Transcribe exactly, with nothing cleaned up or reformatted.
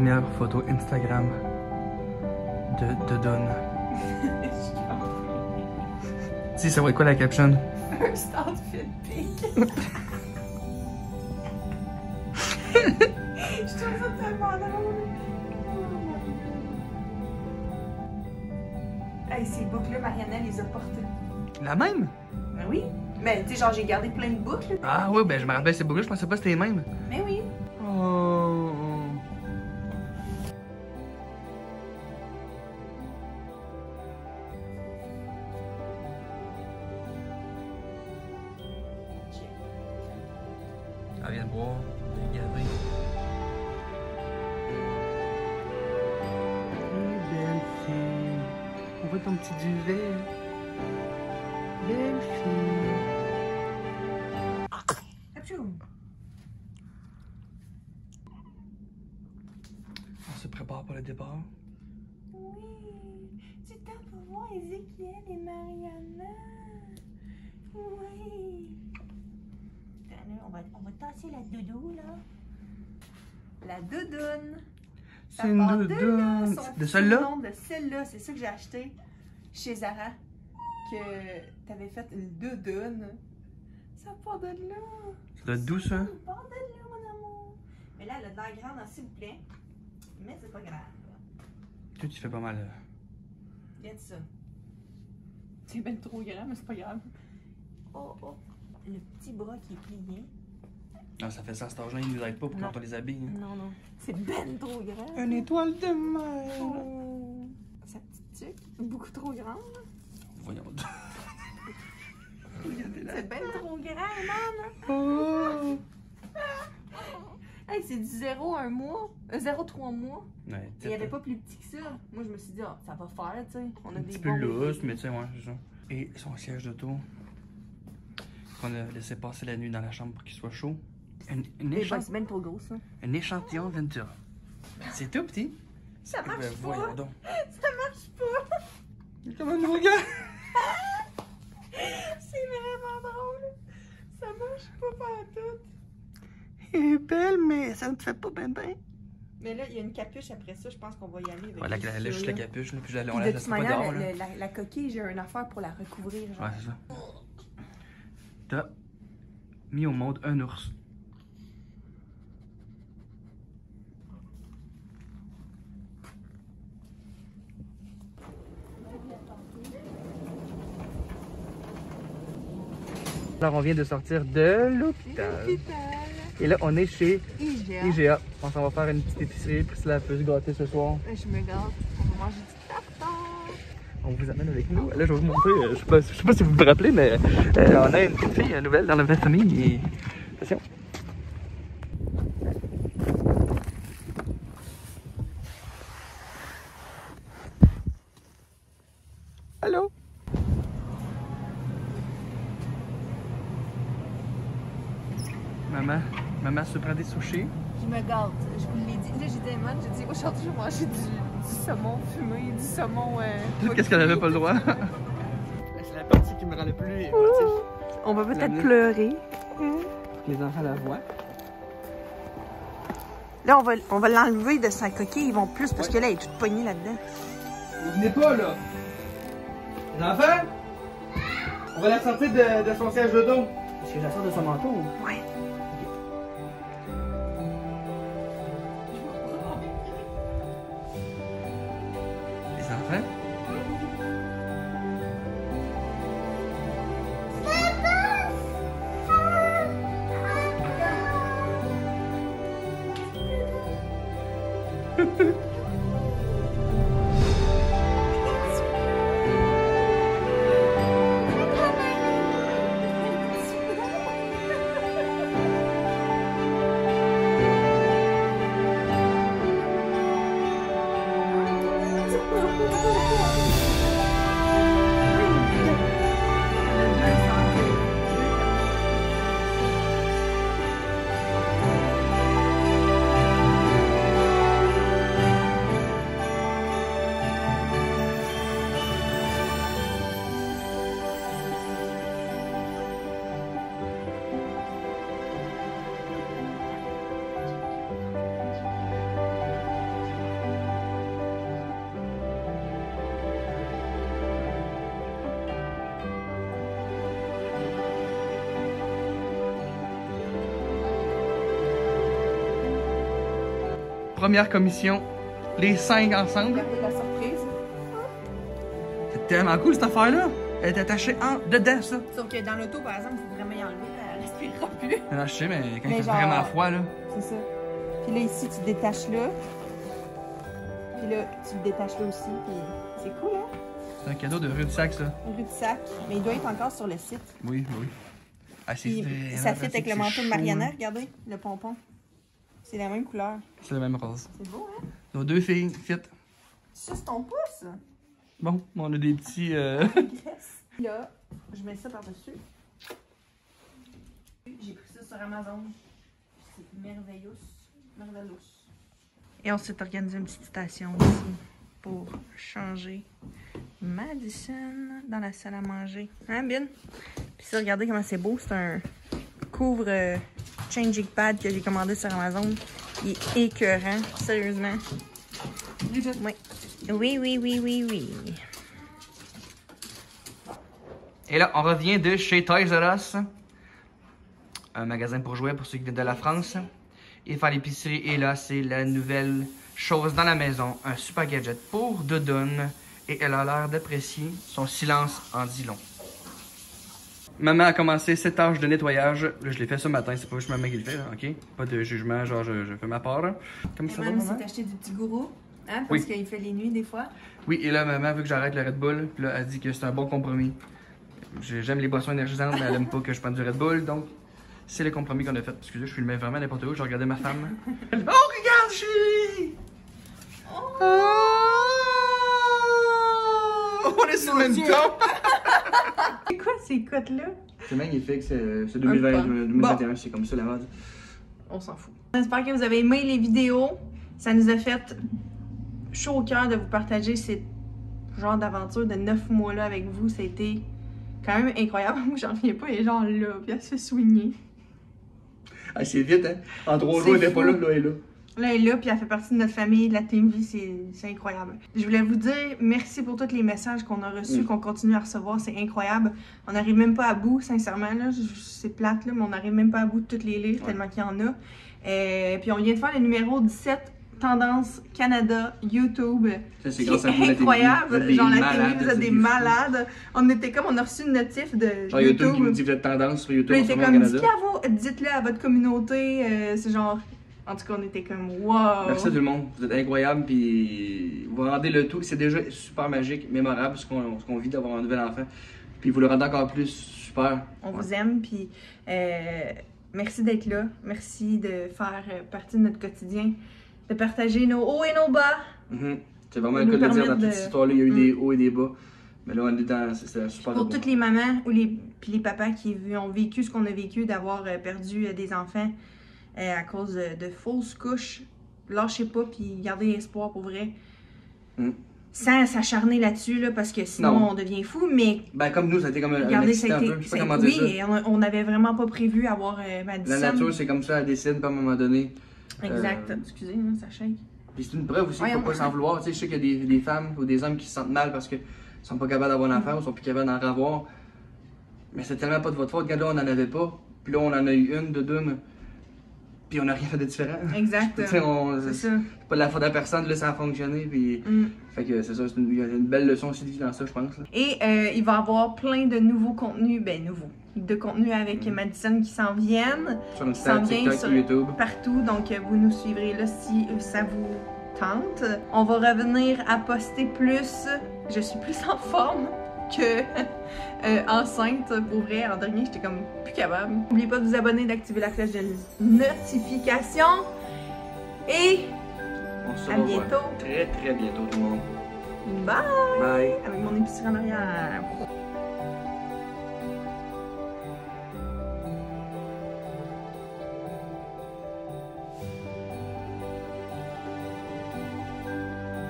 première photo Instagram de Dodon. Si, ça va être quoi la caption? First outfit pic. Je trouve ça tellement drôle. Hey, ces boucles-là, Mariana les a portées. La même? Ben oui. Mais tu sais, genre, j'ai gardé plein de boucles. Ah oui, ben je me rappelle ces boucles, je pensais pas que c'était les mêmes. Mais oui. Oh. Elle vient de boire, regardez. Belle fille. On voit ton petit duvet. Belle fille. Apchou. On se prépare pour le départ. Oui. C'est temps pour voir Ézéchiel et Mariana. Oui. On va, on va tasser la doudou, là. La doudoune. C'est une part de doudoune. là, son De celle-là? nom de celle-là. C'est ça que j'ai acheté chez Zara. Que t'avais fait une doudoune. Ça part de là. Ça doit être doux, ça? Ça part de là, mon amour. Mais là, elle a de l'air grande, s'il vous plaît. Mais c'est pas grave. Toi, tu fais pas mal. Regarde ça. C'est bien trop grand, mais c'est pas grave. Oh, oh. Le petit bras qui est plié. Non, ça fait ça à cet âge-là, ils nous aident pas pour Non. quand on les habille. hein. Non, non. C'est ben trop grand. Une étoile de mer. Oh. Sa petite tuque, beaucoup trop grande. Voyons donc. Regardez-la. C'est ben trop grand, man. Oh. Hey, c'est du zéro un mois. Euh, zéro trois mois. Ouais, Il n'y avait pas plus petit que ça. Moi, je me suis dit, ah, ça va faire, tu sais. On a un des petit peu bons lousse, bébés. mais tu sais, ouais, c'est ça. Et son siège d'auto, qu'on a laissé passer la nuit dans la chambre pour qu'il soit chaud. Un, un, Eh ben, échant- c'est ben trop gros, ça. un échantillon Ventura. C'est tout petit. Ça marche Ben, pas. voyons donc. Ça marche pas. Il est comme un nouveau gars. C'est vraiment drôle. Ça marche pas partout. Elle est belle, mais ça ne fait pas ben ben. Mais là, il y a une capuche après ça. Je pense qu'on va y aller avec Voilà, juste là, là, ça, juste là. la capuche, là, puis là, on Puis la de laisse toute pas manière, dehors, le- là. la, la coquille, j'ai une affaire pour la recouvrir. Genre. Ouais, c'est ça. T'as mis au monde un ours. Alors, on vient de sortir de l'hôpital. Et là, on est chez I G A. I G A. On s'en va faire une petite épicerie, puis cela peut se gâter ce soir. Je me gâte. On va manger du tartare. On vous amène avec nous. Là, je vais vous montrer. euh, Je sais pas, je sais pas si vous vous rappelez, mais euh, on a une petite fille nouvelle dans la famille. Et... Attention. Allô? Maman, maman se prend des sushis. Je me gâte. Je vous l'ai dit. Là, j'étais mal. J'ai dit, aujourd'hui, je vais manger du, du saumon fumé, du saumon. Euh, Qu'est-ce qu'elle avait pas le droit? C'est la partie qui me rend le plus émotif. On va peut-être L'amener. pleurer. Les enfants la voient. Là, on va, on va l'enlever de sa coquille. Ils vont plus parce Ouais. que là, elle est toute poignée là-dedans. Vous venez pas, là. Les enfants? On va la sortir de, de son siège de dos. Est-ce que je la sors de son manteau? Ouais. Les enfants? première commission, les cinq ensemble. Regardez la surprise. C'est tellement cool cette affaire-là. Elle est attachée en dedans, ça. Sauf que dans l'auto, par exemple, il faut vraiment y enlever, là, elle respirera plus. Non, je sais, mais quand Mais il fait genre, vraiment froid, là. C'est ça. Puis là, ici, tu détaches là. Puis là, tu le détaches là aussi. Puis c'est cool, hein? C'est un cadeau de rue du sac, ça. Rue de sac. Mais il doit être encore sur le site. Oui, oui. Ah, c'est Puis vrai, ça hein, fit avec c'est le manteau chaud, de Mariana, là. regardez, le pompon. C'est la même couleur. C'est la même rose. C'est beau, hein? Nos deux filles, fit. Ça, c'est ton pouce. Bon, on a des petits... Euh... Yes. Là, je mets ça par-dessus. J'ai pris ça sur Amazon. C'est merveilleux. Merveilleux. Et on s'est organisé une petite station ici pour changer Madison dans la salle à manger. Hein, Bin? Puis ça, regardez comment c'est beau. C'est un couvre euh, changing pad que j'ai commandé sur Amazon. Il est écœurant, sérieusement. Oui. Oui, oui, oui, oui, oui. Et là, on revient de chez Toys R Us. Un magasin pour jouets pour ceux qui viennent de la France. Et faire l'épicerie. Et là, c'est la nouvelle chose dans la maison. Un super gadget pour Doudoune. Et elle a l'air d'apprécier. Son silence en dit long. Maman a commencé cette tâche de nettoyage. Là, je l'ai fait ce matin. C'est pas juste maman qui le fait, là, ok? Pas de jugement, genre je, je fais ma part. Là. Comme ça va, maman? s'est acheté du petit gourou. Hein, parce Oui. qu'il fait les nuits des fois. Oui, et là, maman veut que j'arrête le Red Bull. Puis là, elle dit que c'est un bon compromis. J'aime les boissons énergisantes, mais elle aime pas que je prenne du Red Bull. Donc, c'est le compromis qu'on a fait. Excusez, je filmais vraiment n'importe où. Je regardais ma femme. Oh, regarde, chérie! Oh! On est sur le même temps! C'est quoi ces cotes-là? C'est magnifique, c'est deux mille vingt, deux mille vingt et un, bon. C'est comme ça la mode. On s'en fout. J'espère que vous avez aimé les vidéos. Ça nous a fait chaud au cœur de vous partager ces genres d'aventures de neuf mois-là avec vous. Ça a été quand même incroyable. Moi, j'en reviens pas. Elle est genre là, puis elle se fait soigner. Ah, c'est vite, hein? En trois jours, elle n'est pas là, là, elle est là. Là, elle est là, puis elle fait partie de notre famille, de la Team Vie, c'est incroyable. Je voulais vous dire merci pour tous les messages qu'on a reçus, mm. qu'on continue à recevoir, c'est incroyable. On n'arrive même pas à bout, sincèrement, là, c'est plate, là, mais on n'arrive même pas à bout de toutes les livres, ouais. Tellement qu'il y en a. Euh, puis on vient de faire le numéro dix-sept, Tendance Canada, YouTube. Ça, c'est grâce à vous, incroyable. La genre, la télé, vous êtes des malades. On était comme, on a reçu une notif de genre, YouTube. YouTube qui nous dit, vous êtes tendance sur YouTube. Puis, était comme, dites-le à votre communauté, euh, c'est genre... En tout cas, on était comme wow! Merci à tout le monde, vous êtes incroyables, puis vous rendez le tout. C'est déjà super magique, mémorable ce qu'on qu vit d'avoir un nouvel enfant. Puis vous le rendez encore plus super. On ouais. vous aime, puis euh, merci d'être là. Merci de faire partie de notre quotidien, de partager nos hauts et nos bas. Mm-hmm. C'est vraiment le cas de dire dans toute de... cette histoire-là, il y a eu mm. des hauts et des bas. Mais là, on est dans. C'est super. Pour toutes les mamans ou les, puis les papas qui ont vécu ce qu'on a vécu, d'avoir perdu des enfants. Euh, à cause de, de fausses couches, lâchez pas puis gardez espoir pour vrai. Mm. Sans s'acharner là-dessus, là, parce que sinon non. On devient fou, mais... Ben comme nous, ça a été comme un, regardez, un accident ça a été, un peu, je sais pas comment dire ça. Oui, on, on avait vraiment pas prévu avoir euh, Madison. La nature, c'est comme ça, elle décide, pas à un moment donné. Exact, euh... excusez, hein, ça shake. Puis c'est une preuve aussi qu'il faut pas s'en vouloir. Tu sais, je sais qu'il y a des, des femmes ou des hommes qui se sentent mal parce qu'ils sont pas capables d'avoir un enfant, mm. ou sont plus capables d'en avoir. Mais c'est tellement pas de votre faute. Regarde, là, on en avait pas. Puis là, on en a eu une de deux. Puis on n'a rien fait de différent. Exact. C'est ça. C'est pas de la faute à personne, là, ça a fonctionné. Puis... Mm. Fait que c'est ça, c'est une, une belle leçon aussi de vie dans ça, je pense. Là. Et euh, il va y avoir plein de nouveaux contenus, ben nouveaux, de contenus avec mm. Madison qui s'en viennent. Sur notre site, TikTok, sur YouTube. Partout, donc vous nous suivrez là si ça vous tente. On va revenir à poster plus. Je suis plus en forme que euh, enceinte, pour vrai. En dernier, j'étais comme plus capable. N'oubliez pas de vous abonner, d'activer la cloche de notification. Et on se revoit à bientôt. Très très bientôt tout le monde. Bye! Bye! Avec mon épicerie en arrière.